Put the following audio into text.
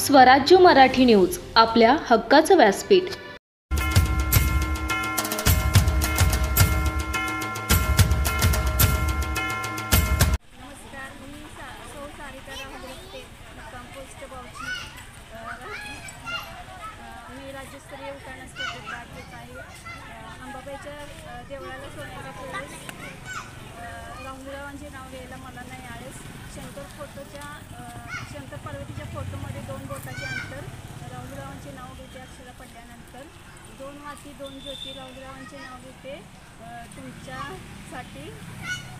स्वराज्य मराठी न्यूज, आपल्या हक्काचं व्यासपीठ। नमस्कार, मी सौ सारिका राहुल कंपोस्ट बावची। मी राज्यस्तरीय उखाणा स्पर्धेत भाग घेत आहे। अंबाबाईच्या देवळाला सोन्याच्या वेळेस राहुलरावांचे नाव घ्यायला मला नाही आळस। शंकर पार्वतीच्या फोटोमध्ये 2 बोटाचे अंतर, राहुलरावांचे नाव घेते अक्षरा पडल्यानंतर। 2 वाती 2 ज्योती, राहुलरावांचे नाव घेते तुमच्यासाठी।